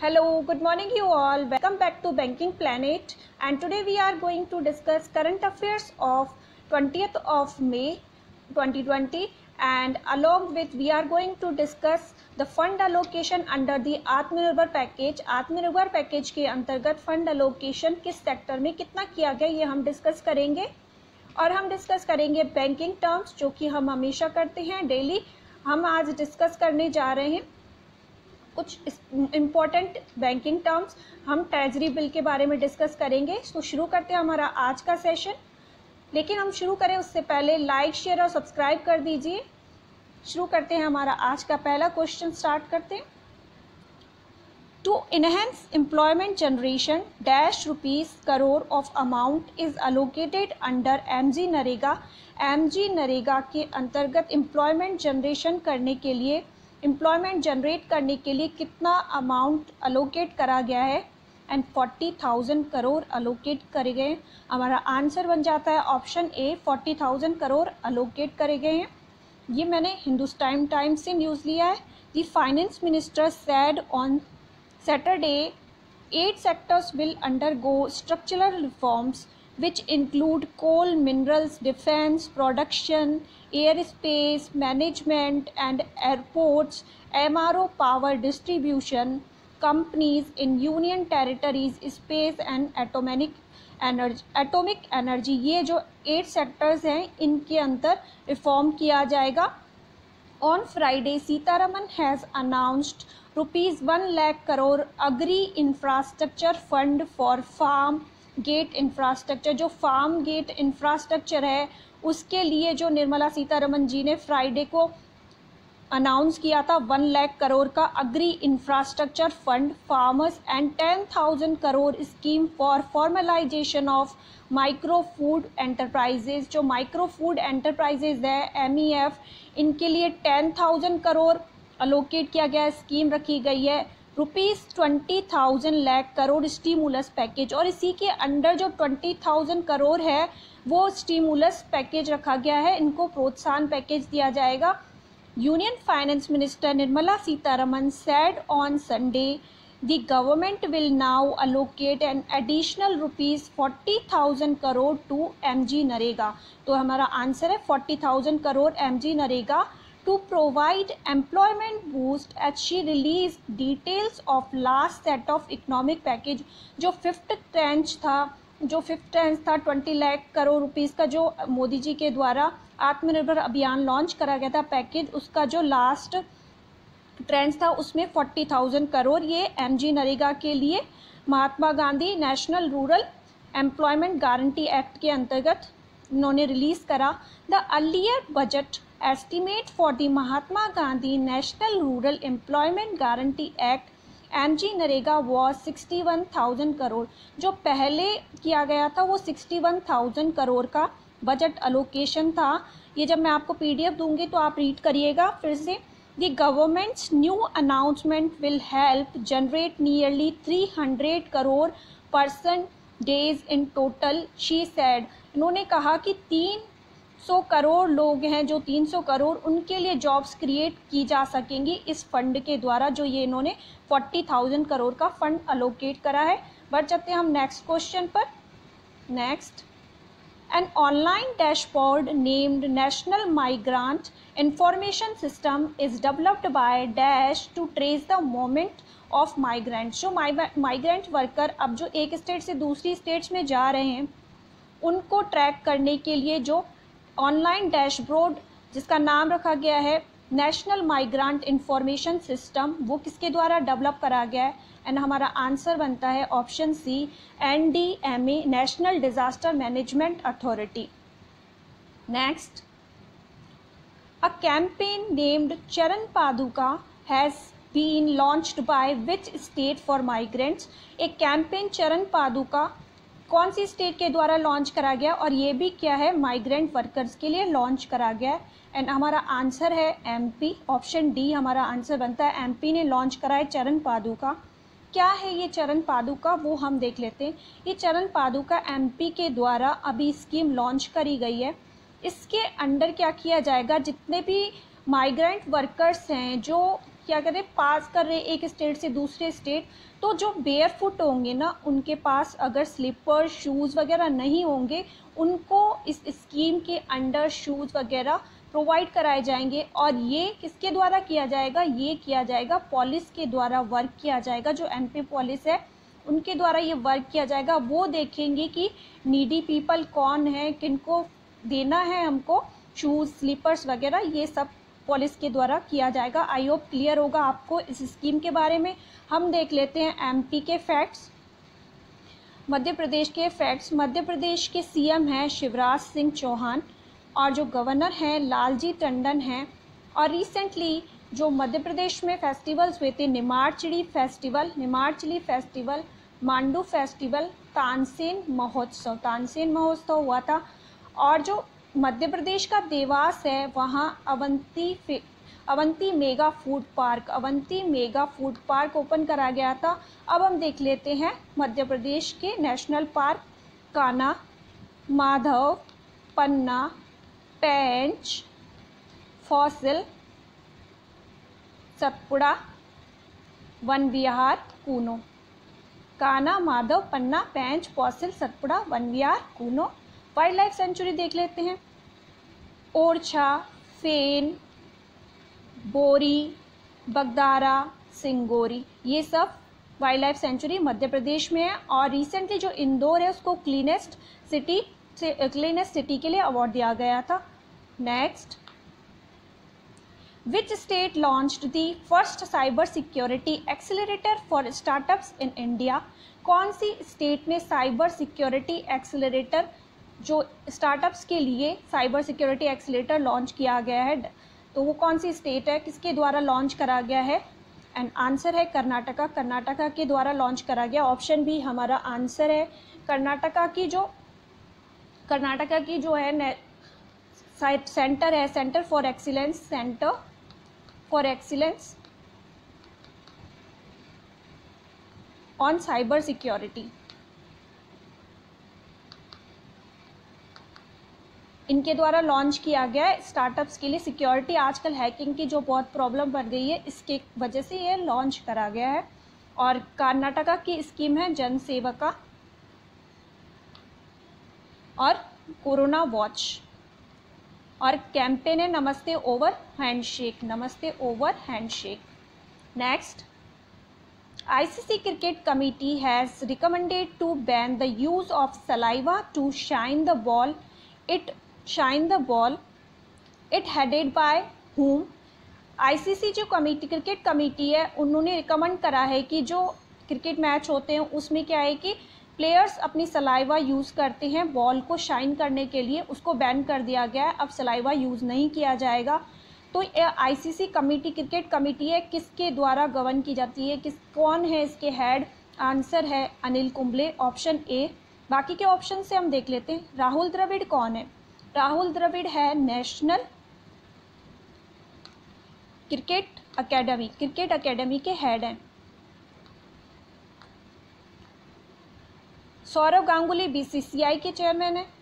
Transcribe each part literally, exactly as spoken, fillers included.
Hello, good morning you all. Welcome back to Banking Planet, and today we are going to discuss current affairs of twentieth of May twenty twenty, and along with we are going to discuss the fund allocation under the Atmanirbhar package. Atmanirbhar package के अंतर्गत fund allocation किस sector में कितना किया गया ये हम discuss करेंगे, और हम डिस्कस करेंगे बैंकिंग टर्म्स जो कि हम हमेशा करते हैं डेली। हम आज डिस्कस करने जा रहे हैं कुछ इम्पोर्टेंट बैंकिंग टर्म्स। हम ट्रेजरी बिल के बारे में डिस्कस करेंगे। तो शुरू करते हैं हमारा आज का सेशन, लेकिन हम शुरू करें उससे पहले लाइक शेयर और सब्सक्राइब कर दीजिए। शुरू करते हैं हमारा आज का पहला क्वेश्चन, स्टार्ट करते हैं। To enhance employment generation dash rupees crore of amount is allocated under M G NREGA. M G NREGA के अंतर्गत एम्प्लॉयमेंट जनरेशन करने के लिए एम्प्लॉयमेंट जनरेट करने के लिए कितना अमाउंट अलोकेट करा गया है, and forty thousand crore allocate करे गए। हमारा आंसर बन जाता है option A, forty thousand crore allocate करे गए हैं। ये मैंने हिंदुस्तान टाइम्स से न्यूज़ लिया है। The finance minister said on Saturday eight sectors will undergo structural reforms which include coal, minerals, defense, production, airspace, management and airports, M R O power distribution, companies in union territories, space and atomic energy, atomic energy। ये जो eight sectors हैं इनके अंदर reform किया जाएगा। On Friday, Sitaraman has announced rupees one lakh crore agri infrastructure fund for farm gate infrastructure. जो farm gate infrastructure है उसके लिए जो निर्मला सीतारमन जी ने फ्राइडे को अनाउंस किया था वन लाख करोड़ का agri infrastructure fund farmers, and ten thousand crore scheme for formalisation of micro food enterprises. जो माइक्रो फूड एंटरप्राइजेज है एम ई एफ, इनके लिए टेन थाउजेंड करोड़ अलोकेट किया गया है, स्कीम रखी गई है rupees twenty thousand lakh crore stimulus package. और इसी के अंडर जो ट्वेंटी थाउजेंड करोड़ है वो स्टीमुलस पैकेज रखा गया है, इनको प्रोत्साहन पैकेज दिया जाएगा। Union finance minister Nirmala Sitharaman said on Sunday the government will now allocate an additional rupees forty thousand crore to M G NREGA. तो हमारा आंसर है forty thousand crore M G NREGA to provide employment boost as she released details of last set of economic package। जो fifth tranche था जो fifth tranche था twenty lakh crore rupees का जो मोदी जी के द्वारा आत्मनिर्भर अभियान लॉन्च करा गया था पैकेज, उसका जो लास्ट ट्रेंच था उसमें फोर्टी थाउजेंड करोड़ ये एम जी नरेगा के लिए Mahatma Gandhi National Rural Employment Guarantee Act के अंतर्गत इन्होंने रिलीज करा। The earlier budget estimate for the Mahatma Gandhi National Rural Employment Guarantee Act M G NREGA was sixty one thousand crore. जो पहले किया गया था वो सिक्सटी वन थाउजेंड करोड़ का बजट अलोकेशन था। ये जब मैं आपको पीडीएफ दूंगी तो आप रीड करिएगा फिर से। The government's new announcement will help generate nearly three hundred crore person days in total, she said. इन्होंने कहा कि तीन सौ करोड़ लोग हैं, जो तीन सौ करोड़ उनके लिए जॉब्स क्रिएट की जा सकेंगी इस फंड के द्वारा, जो ये इन्होंने फोर्टी थाउजेंड करोड़ का फंड अलोकेट करा है। बढ़ जाते हैं हम नेक्स्ट क्वेश्चन पर। Next, an online dashboard named National Migrant Information System is developed by dash to trace the movement of migrant. जो माइग्रेंट वर्कर अब जो एक स्टेट से दूसरी स्टेट्स में जा रहे हैं उनको ट्रैक करने के लिए जो ऑनलाइन डैशबोर्ड जिसका नाम रखा गया है नेशनल माइग्रेंट इंफॉर्मेशन सिस्टम, वो किसके द्वारा डेवलप करा गया है, एंड हमारा आंसर बनता है option C, N D M A National Disaster Management Authority. Next, a campaign named Charan Paduka has been launched by which state for migrants. एक कैंपेन चरण पादुका कौन सी स्टेट के द्वारा लॉन्च करा गया, और ये भी क्या है माइग्रेंट वर्कर्स के लिए लॉन्च करा गया है, एंड हमारा आंसर है एमपी, ऑप्शन डी हमारा आंसर बनता है। एमपी ने लॉन्च करा है चरण पादुका। क्या है ये चरण पादुका वो हम देख लेते हैं। ये चरण पादुका एमपी के द्वारा अभी स्कीम लॉन्च करी गई है। इसके अंडर क्या किया जाएगा, जितने भी माइग्रेंट वर्कर्स हैं जो क्या कर रहे, पास कर रहे एक स्टेट से दूसरे स्टेट, तो जो बेयर फुट होंगे ना, उनके पास अगर स्लीपर शूज़ वगैरह नहीं होंगे, उनको इस स्कीम के अंडर शूज़ वगैरह प्रोवाइड कराए जाएंगे। और ये किसके द्वारा किया जाएगा, ये किया जाएगा पुलिस के द्वारा वर्क किया जाएगा। जो एमपी पुलिस है उनके द्वारा ये वर्क किया जाएगा। वो देखेंगे कि नीडी पीपल कौन है, किनको देना है हमको शूज़ स्लीपर्स वगैरह, ये सब पुलिस के द्वारा किया जाएगा। आई होप क्लियर होगा आपको इस स्कीम के बारे में। हम देख लेते हैं एमपी के फैक्ट्स, मध्य प्रदेश के फैक्ट्स। मध्य प्रदेश के सीएम हैं शिवराज सिंह चौहान और जो गवर्नर हैं लालजी टंडन हैं। और रिसेंटली जो मध्य प्रदेश में फेस्टिवल्स हुए थे, Nimadchidi festival, Nimadchidi festival, Mandu festival, Tansen Mahotsav, Tansen महोत्सव हुआ था। और जो मध्य प्रदेश का देवास है वहाँ Avanti Avanti mega food park, Avanti mega food park open करा गया था। अब हम देख लेते हैं मध्य प्रदेश के national park, Kanha, Madhav, Panna, Pench, fossil, Satpura, Van Vihar, Kuno. Kanha, Madhav, Panna, Pench, fossil, Satpura, Van Vihar, Kuno. Wildlife sanctuary देख लेते हैं, ओरछा, फेन, बोरी, बगदारा, सिंगोरी, ये सब wildlife sanctuary Madhya Pradesh में है। और रिसेंटली जो इंदौर है उसको क्लीनेस्ट सिटी से क्लीनेस्ट सिटी के लिए अवार्ड दिया गया था। Next, which state launched the first cyber security accelerator for startups in India. कौन सी स्टेट में साइबर सिक्योरिटी एक्सेलरेटर, जो स्टार्टअप्स के लिए साइबर सिक्योरिटी एक्सेलरेटर लॉन्च किया गया है, तो वो कौन सी स्टेट है, किसके द्वारा लॉन्च करा गया है? एंड आंसर है कर्नाटका, कर्नाटका के द्वारा लॉन्च करा गया। ऑप्शन भी हमारा आंसर है। कर्नाटका की जो कर्नाटका की जो है सेंटर है, centre for excellence, centre for excellence on cyber security, इनके द्वारा लॉन्च किया गया है स्टार्टअप्स के लिए। सिक्योरिटी आजकल हैकिंग की जो बहुत प्रॉब्लम बढ़ गई है, इसके वजह से ये लॉन्च करा गया है। और कर्नाटका की स्कीम है जन सेवका और कोरोना वॉच। और कैंपेन है Namaste over handshake, Namaste over handshake. Next, ICC cricket committee has recommended to ban the use of saliva to shine the ball it shine the ball it headed by whom। ICC जो committee cricket committee है उन्होंने recommend करा है कि जो cricket match होते हैं उसमें क्या है कि प्लेयर्स अपनी सलाइवा यूज़ करते हैं बॉल को शाइन करने के लिए, उसको बैन कर दिया गया है। अब सलाइवा यूज़ नहीं किया जाएगा। तो आईसीसी कमेटी क्रिकेट कमेटी है, किसके द्वारा गवर्न की जाती है, किस कौन है इसके हेड? आंसर है अनिल कुंबले, ऑप्शन ए। बाकी के ऑप्शन से हम देख लेते हैं। राहुल द्रविड़ कौन है? राहुल द्रविड़ है national cricket academy, cricket academy के हेड हैं। सौरव गांगुली बीसीसीआई के चेयरमैन है।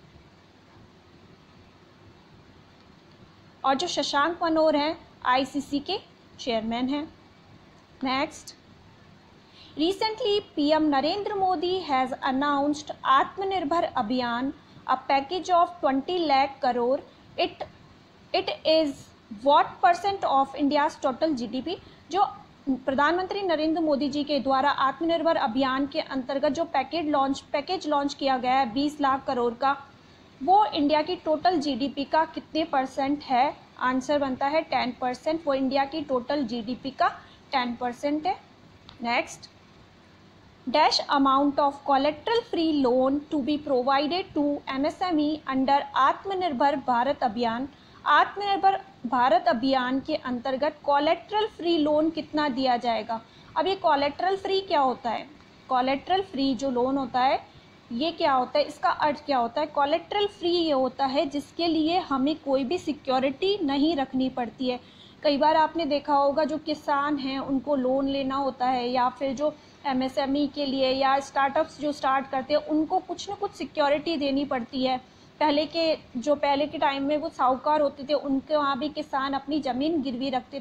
और जो शशांक मनोहर हैं आईसीसी के चेयरमैन हैं। Next, recently PM Narendra Modi has announced Atmanirbhar Abhiyan a package of twenty lakh crore. It it is what percent of India's total G D P? जो प्रधानमंत्री नरेंद्र मोदी जी के द्वारा आत्मनिर्भर अभियान के अंतर्गत जो पैकेज लॉन्च पैकेज लॉन्च किया गया है बीस लाख करोड़ का, वो इंडिया की टोटल जीडीपी का कितने परसेंट है? आंसर बनता है टेन परसेंट। वो इंडिया की टोटल जीडीपी का टेन परसेंट है। Next, dash amount of collateral free loan to be provided to MSME under Atmanirbhar Bharat अभियान। आत्मनिर्भर भारत अभियान के अंतर्गत कोलेट्रल फ्री लोन कितना दिया जाएगा? अब ये कोलेट्रल फ्री क्या होता है? कोलेट्रल फ्री जो लोन होता है ये क्या होता है, इसका अर्थ क्या होता है? कोलेट्रल फ्री ये होता है जिसके लिए हमें कोई भी सिक्योरिटी नहीं रखनी पड़ती है। कई बार आपने देखा होगा जो किसान हैं उनको लोन लेना होता है, या फिर जो एमएसएमई के लिए या स्टार्टअप्स जो स्टार्ट करते हैं उनको कुछ न कुछ सिक्योरिटी देनी पड़ती है। पहले के जो पहले के टाइम में वो साहूकार होते थे, उनके वहाँ भी किसान अपनी ज़मीन गिरवी रखते थे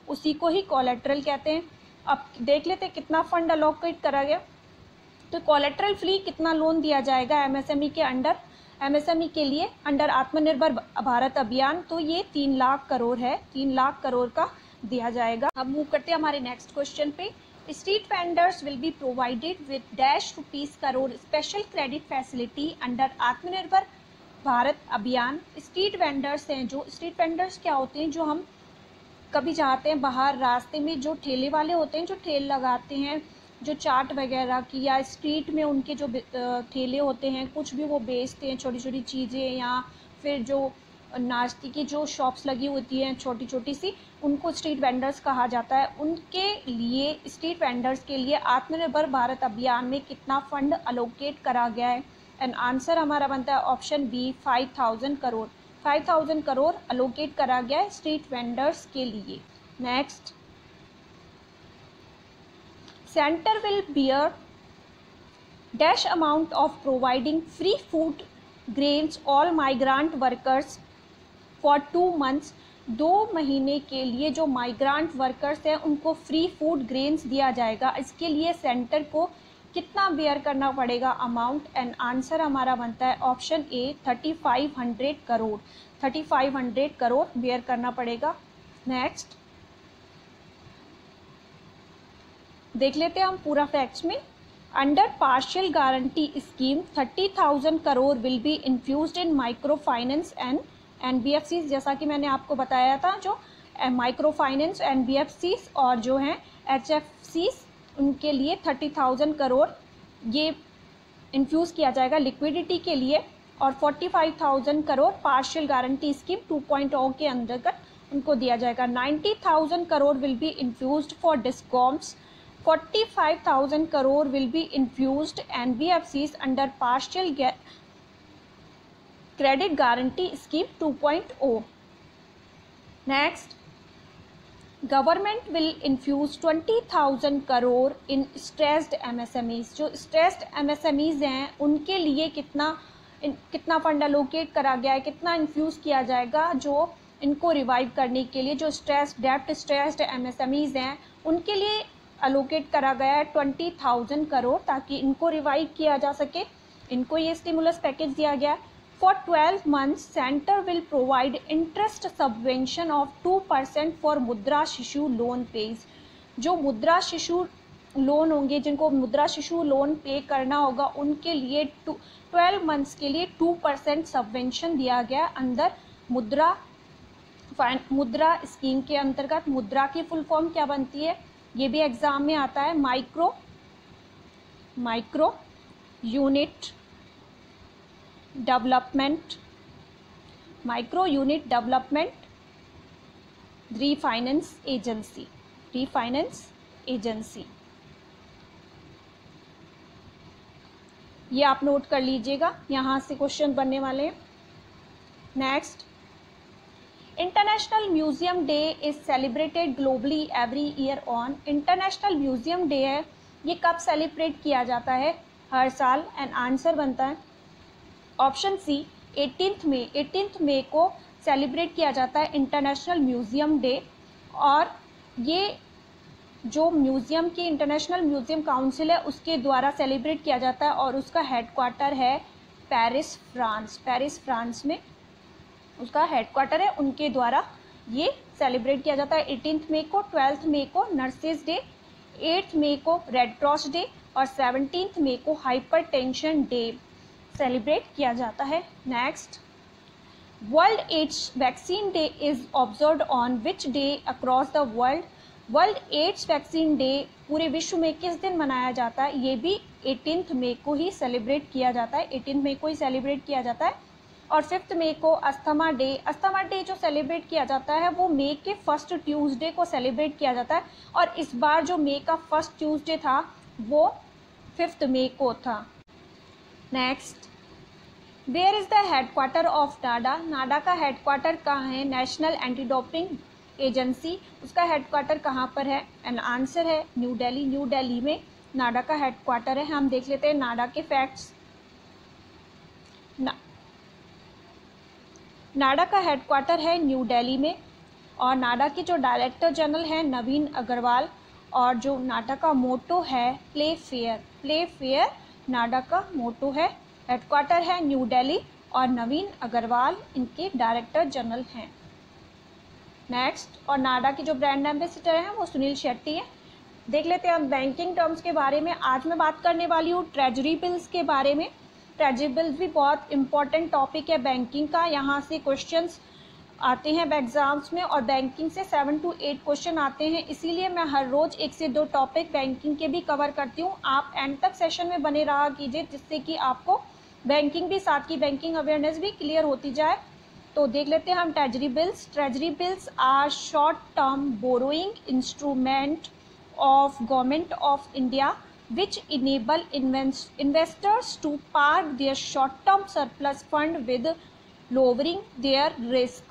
उसी को ही कोलेट्रल कहते हैं। अब देख लेते हैं कितना फंड अलोकेट करा गया। तो कोलेट्रल फ्री कितना लोन दिया जाएगा एमएसएमई के अंडर, एमएसएमई के लिए अंडर आत्मनिर्भर भारत अभियान, तो ये तीन लाख करोड़ है, तीन लाख करोड़ का दिया जाएगा। अब मूव करते हैं हमारे नेक्स्ट क्वेश्चन पे। Street vendors will be provided with dash rupees crore special credit facility under Atmanirbhar Bharat अभियान। स्ट्रीट वेंडर्स हैं जो, स्ट्रीट वेंडर्स क्या होते हैं, जो हम कभी जाते हैं बाहर रास्ते में, जो ठेले वाले होते हैं, जो ठेल लगाते हैं, जो चाट वगैरह की, या स्ट्रीट में उनके जो ठेले होते हैं, कुछ भी वो बेचते हैं, छोटी छोटी चीज़ें, या फिर जो नाश्ते की जो शॉप्स लगी होती हैं छोटी छोटी सी, उनको स्ट्रीट वेंडर्स कहा जाता है। उनके लिए, स्ट्रीट वेंडर्स के लिए आत्मनिर्भर भारत अभियान में कितना फंड अलोकेट करा गया है? एंड आंसर हमारा बनता है option B, five thousand crore. Five thousand crore allocate करा गया है स्ट्रीट वेंडर्स के लिए। Next, centre will bear dash amount of providing free food grains all migrant workers for two months. दो महीने के लिए जो माइग्रांट वर्कर्स हैं उनको फ्री फूड ग्रेन्स दिया जाएगा। इसके लिए सेंटर को कितना बेयर करना पड़ेगा अमाउंट? एंड आंसर हमारा बनता है option A, thirty five hundred crore. Thirty five hundred crore bear करना पड़ेगा। नेक्स्ट देख लेते हैं हम पूरा फैक्ट्स में। Under partial guarantee scheme thirty thousand crore will be infused in micro finance and NBFC. जैसा कि मैंने आपको बताया था, जो माइक्रो फाइनेंस, एनबीएफसी और जो हैं एचएफसी, उनके लिए थर्टी थाउजेंड करोड़ ये इन्फ्यूज़ किया जाएगा लिक्विडिटी के लिए, और forty five thousand crore partial guarantee scheme two point O के अंतर्गत उनको दिया जाएगा। Ninety thousand crore will be infused for discoms. Forty five thousand crore will be infused NBFCs under partial credit guarantee scheme two point O. Next, government will infuse twenty thousand crore in stressed MSMEs. जो stressed MSMEs हैं उनके लिए कितना इन, कितना fund allocate करा गया है, कितना इन्फ्यूज़ किया जाएगा जो इनको रिवाइव करने के लिए, जो स्ट्रेस्ड डेप्ट स्ट्रेस्ड एमएसएमईज हैं उनके लिए अलोकेट करा गया है ट्वेंटी थाउजेंड करोड़, ताकि इनको रिवाइव किया जा सके। इनको ये स्टिमुलस पैकेज दिया गया है। For twelve months centre will provide interest subvention of two percent for Mudra Shishu loan page. जो मुद्रा शिशु लोन होंगे, जिनको मुद्रा शिशु लोन पे करना होगा, उनके लिए टू ट्वेल्व मंथ्स के लिए टू परसेंट सबवेंशन दिया गया अंदर मुद्रा मुद्रा स्कीम के अंतर्गत। मुद्रा की फुल फॉर्म क्या बनती है, ये भी एग्जाम में आता है, micro micro unit development micro unit development refinance agency refinance agency ये आप नोट कर लीजिएगा, यहाँ से क्वेश्चन बनने वाले हैं। Next, international museum day is celebrated globally every year on. International museum day है, ये कब सेलिब्रेट किया जाता है? हर साल। एंड आंसर बनता है option C, eighteenth May. Eighteenth May को सेलिब्रेट किया जाता है इंटरनेशनल म्यूजियम डे। और ये जो म्यूजियम की इंटरनेशनल म्यूजियम काउंसिल है उसके द्वारा सेलिब्रेट किया जाता है, और उसका हेडक्वार्टर है पेरिस, फ्रांस। पेरिस, फ्रांस में उसका हेडक्वार्टर है, उनके द्वारा ये सेलिब्रेट किया जाता है। एटीन्थ मई को, ट्वेल्थ मई को नर्सेज डे, एट्थ मई को रेड क्रॉस डे, और सेवनटीन्थ मई को हाइपर टेंशन डे सेलिब्रेट किया जाता है। Next, world AIDS vaccine day is observed on which day across the world. World AIDS vaccine day पूरे विश्व में किस दिन मनाया जाता है? ये भी एटीन्थ मई को ही सेलिब्रेट किया जाता है। एटीन्थ मई को ही सेलिब्रेट किया जाता है। और फिफ्थ मई को अस्थमा डे। अस्थमा डे जो सेलिब्रेट किया जाता है वो मई के फर्स्ट ट्यूसडे को सेलिब्रेट किया जाता है, और इस बार जो मई का फर्स्ट ट्यूसडे था वो फिफ्थ मई को था। Next, where is the headquarter of NADA. NADA का हेडक्वार्टर कहाँ है? नेशनल एंटी डोपिंग एजेंसी, उसका हेडक्वार्टर कहाँ पर है? एंड आंसर है न्यू दिल्ली। न्यू दिल्ली में नाडा का हेडक्वार्टर है। हम देख लेते हैं नाडा के फैक्ट्स। ना, नाडा का हेडक्वार्टर है न्यू दिल्ली में। और नाडा के जो डायरेक्टर जनरल हैं नवीन अग्रवाल, और जो नाडा का मोटो है play fair, play fair NADA का मोटो है। हेडक्वार्टर है न्यू दिल्ली और नवीन अग्रवाल इनके डायरेक्टर जनरल हैं। नेक्स्ट, और नाडा के जो ब्रांड एम्बेसडर हैं वो सुनील शेट्टी हैं। देख लेते हैं हम बैंकिंग टर्म्स के बारे में। आज मैं बात करने वाली हूँ ट्रेजरी बिल्स के बारे में। ट्रेजरी बिल्स भी बहुत इंपॉर्टेंट टॉपिक है बैंकिंग का, यहाँ से क्वेश्चंस आते हैं एग्जाम्स में और बैंकिंग से सेवन टू एट क्वेश्चन आते हैं, इसीलिए मैं हर रोज एक से दो टॉपिक बैंकिंग के भी कवर करती हूँ। आप एंड तक सेशन में बने रहा कीजिए जिससे कि आपको बैंकिंग भी साथ की बैंकिंग अवेयरनेस भी क्लियर होती जाए। तो देख लेते हैं हम treasury bills. Treasury bills are short term borrowing instrument of Government of India which enable investors to park their short-term surplus fund with lowering their risk।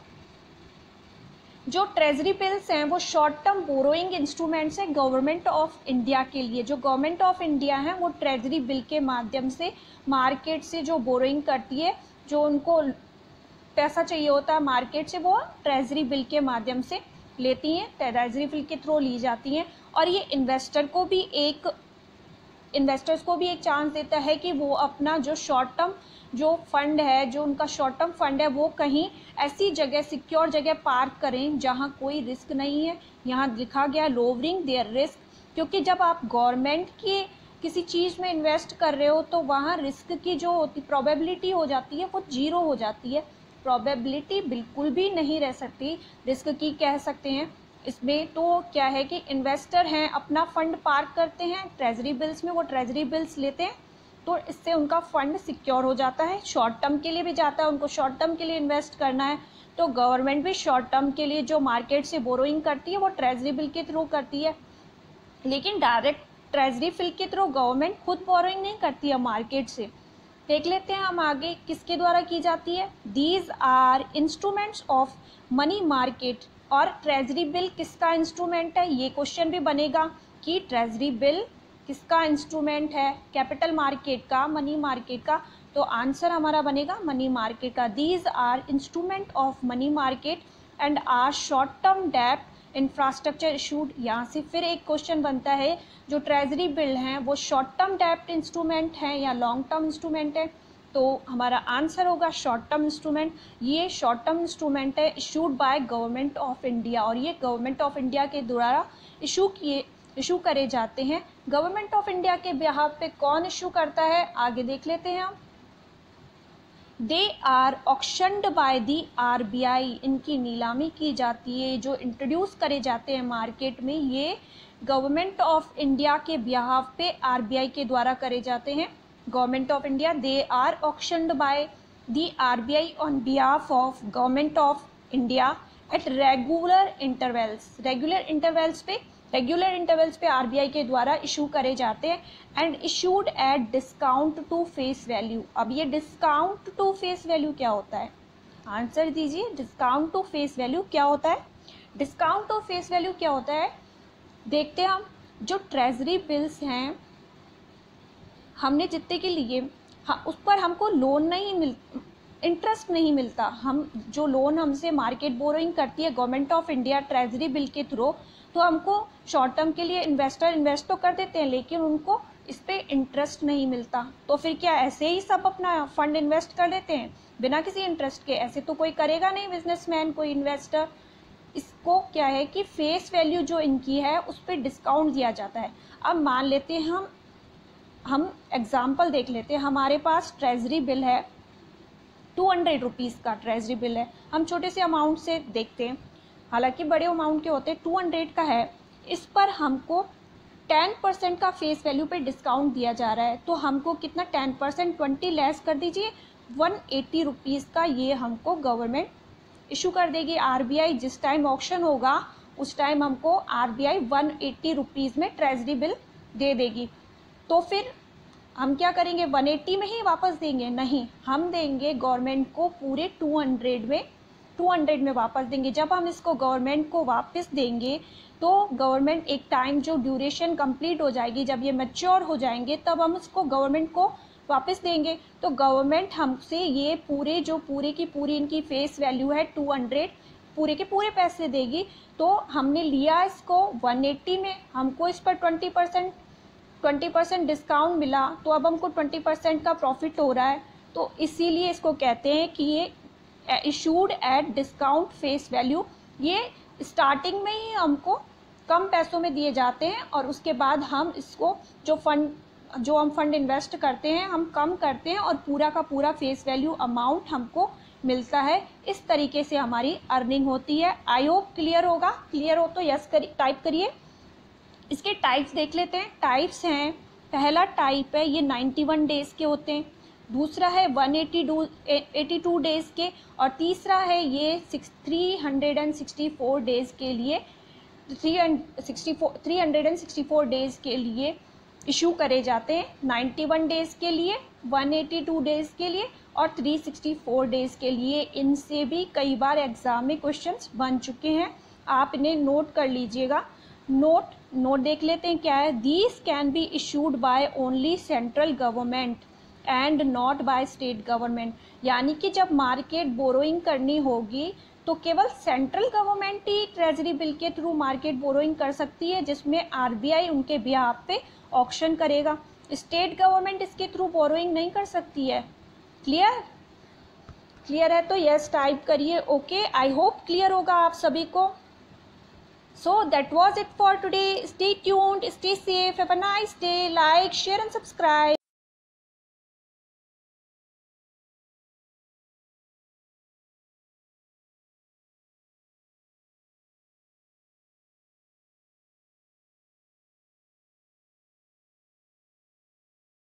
जो ट्रेजरी बिल्स हैं वो शॉर्ट टर्म बोरोइंग इंस्ट्रूमेंट्स हैं government of India के लिए। जो government of India है वो treasury bill के माध्यम से मार्केट से जो बोरोइंग करती है, जो उनको पैसा चाहिए होता है मार्केट से, वो ट्रेजरी बिल के माध्यम से लेती हैं, ट्रेजरी बिल के थ्रू ली जाती हैं। और ये इन्वेस्टर को भी एक इन्वेस्टर्स को भी एक चांस देता है कि वो अपना जो शॉर्ट टर्म जो फंड है, जो उनका शॉर्ट टर्म फंड है, वो कहीं ऐसी जगह सिक्योर जगह पार्क करें जहां कोई रिस्क नहीं है। यहाँ लिखा गया लोवरिंग देयर रिस्क, क्योंकि जब आप गवर्नमेंट की किसी चीज़ में इन्वेस्ट कर रहे हो तो वहाँ रिस्क की जो होती प्रोबेबिलिटी हो जाती है वो जीरो हो जाती है। प्रोबेबिलिटी बिल्कुल भी नहीं रह सकती रिस्क की, कह सकते हैं इसमें। तो क्या है कि इन्वेस्टर हैं अपना फंड पार्क करते हैं ट्रेजरी बिल्स में, वो ट्रेजरी बिल्स लेते हैं तो इससे उनका फंड सिक्योर हो जाता है। शॉर्ट टर्म के लिए भी जाता है, उनको शॉर्ट टर्म के लिए इन्वेस्ट करना है तो गवर्नमेंट भी शॉर्ट टर्म के लिए जो मार्केट से बोरोइंग करती है वो ट्रेजरी बिल के थ्रू करती है। लेकिन डायरेक्ट ट्रेजरी बिल के थ्रू गवर्नमेंट खुद बोरोइंग नहीं करती है मार्केट से। देख लेते हैं हम आगे किसके द्वारा की जाती है। These are instruments of money market. और ट्रेजरी बिल किसका इंस्ट्रूमेंट है, ये क्वेश्चन भी बनेगा कि ट्रेजरी बिल किसका इंस्ट्रूमेंट है, कैपिटल मार्केट का, मनी मार्केट का। तो आंसर हमारा बनेगा मनी मार्केट का। These are instrument of money market and are short term debt infrastructure issued. यहाँ से फिर एक क्वेश्चन बनता है, जो ट्रेजरी बिल हैं वो शॉर्ट टर्म डेट इंस्ट्रूमेंट हैं या लॉन्ग टर्म इंस्ट्रूमेंट है। तो हमारा आंसर होगा शॉर्ट टर्म इंस्ट्रूमेंट। ये शॉर्ट टर्म इंस्ट्रूमेंट है issued by government of India, और ये गवर्नमेंट ऑफ इंडिया के द्वारा इशू किए इशू करे जाते हैं। गवर्नमेंट ऑफ इंडिया के बिहाफ पे कौन इशू करता है, आगे देख लेते हैं हम। They are auctioned by the R B I. इनकी नीलामी की जाती है, जो इंट्रोड्यूस करे जाते हैं मार्केट में, ये गवर्नमेंट ऑफ इंडिया के बिहाफ पे आर बी आई के द्वारा करे जाते हैं। Government of India, they are auctioned by the R B I on behalf of government of India at regular intervals. Regular intervals पे रेगुलर इंटरवल्स पे R B I के द्वारा इशू करे जाते हैं and issued at discount to face value. अब ये discount to face value क्या होता है, आंसर दीजिए। डिस्काउंट टू फेस वैल्यू क्या होता है, डिस्काउंट टू फेस वैल्यू क्या होता है, देखते हैं हम। जो ट्रेजरी बिल्स हैं हमने जितने के लिए, हाँ, उस पर हमको लोन नहीं मिल इंटरेस्ट नहीं मिलता। हम जो लोन हमसे मार्केट बोरोइंग करती है government of India treasury bill के थ्रू, तो हमको शॉर्ट टर्म के लिए इन्वेस्टर इन्वेस्ट तो कर देते हैं लेकिन उनको इस पर इंटरेस्ट नहीं मिलता। तो फिर क्या ऐसे ही सब अपना फंड इन्वेस्ट कर देते हैं बिना किसी इंटरेस्ट के? ऐसे तो कोई करेगा नहीं, बिजनेसमैन, कोई इन्वेस्टर। इसको क्या है कि फेस वैल्यू जो इनकी है उस पर डिस्काउंट दिया जाता है। अब मान लेते हैं हम हम एग्जाम्पल देख लेते हैं। हमारे पास ट्रेजरी बिल है टू हंड्रेड रुपीज़ का ट्रेजरी बिल है। हम छोटे से अमाउंट से देखते हैं, हालांकि बड़े अमाउंट के होते हैं। टू हंड्रेड का है, इस पर हमको टेन परसेंट का फेस वैल्यू पे डिस्काउंट दिया जा रहा है। तो हमको कितना, टेन परसेंट ट्वेंटी लेस कर दीजिए, वन एट्टी रुपीज़ का ये हमको गवर्नमेंट इशू कर देगी। आर बी आई जिस टाइम ऑक्शन होगा उस टाइम हमको R B I one eighty rupees में ट्रेजरी बिल दे देगी। तो फिर हम क्या करेंगे, वन एट्टी में ही वापस देंगे? नहीं, हम देंगे गवर्नमेंट को पूरे टू हंड्रेड में टू हंड्रेड में वापस देंगे। जब हम इसको गवर्नमेंट को वापस देंगे तो गवर्नमेंट एक टाइम जो ड्यूरेशन कंप्लीट हो जाएगी, जब ये मैच्योर हो जाएंगे तब हम इसको गवर्नमेंट को वापस देंगे। तो गवर्नमेंट हमसे ये पूरे जो पूरे की पूरी इनकी फेस वैल्यू है टू हंड्रेड पूरे के पूरे पैसे देगी। तो हमने लिया इसको वन एट्टी में, हमको इस पर twenty percent twenty percent discount मिला, तो अब हमको ट्वेंटी परसेंट का प्रॉफिट हो रहा है। तो इसीलिए इसको कहते हैं कि ये issued at discount face value. ये स्टार्टिंग में ही हमको कम पैसों में दिए जाते हैं और उसके बाद हम इसको जो फंड जो हम फंड इन्वेस्ट करते हैं हम कम करते हैं और पूरा का पूरा फेस वैल्यू अमाउंट हमको मिलता है। इस तरीके से हमारी अर्निंग होती है। आई होप क्लियर होगा। क्लियर हो तो यस करिए, टाइप करिए। इसके टाइप्स देख लेते हैं। टाइप्स हैं, पहला टाइप है ये नाइन्टी वन डेज के होते हैं, दूसरा है वन एटी टू डेज के, और तीसरा है ये three hundred sixty four days के लिए three hundred sixty four days के लिए इशू करे जाते हैं। नाइन्टी वन डेज के लिए, वन एटी टू डेज के लिए और थ्री सिक्सटी फोर डेज के लिए। इनसे भी कई बार एग्जाम में क्वेश्चंस बन चुके हैं, आप इन्हें नोट कर लीजिएगा। नोट नोट देख लेते हैं क्या है। These can be issued by only central government and not by state government. यानी कि जब मार्केट बोरोइंग करनी होगी तो केवल सेंट्रल गवर्नमेंट ही ट्रेजरी बिल के थ्रू मार्केट बोरोइंग कर सकती है, जिसमें आरबीआई उनके बिहाफ पे ऑक्शन करेगा। स्टेट गवर्नमेंट इसके थ्रू बोरोइंग नहीं कर सकती है। क्लियर क्लियर है तो यस टाइप करिए। ओके, आई होप क्लियर होगा आप सभी को। So that was it for today. Stay tuned, stay safe, have a nice day. Like, share and subscribe.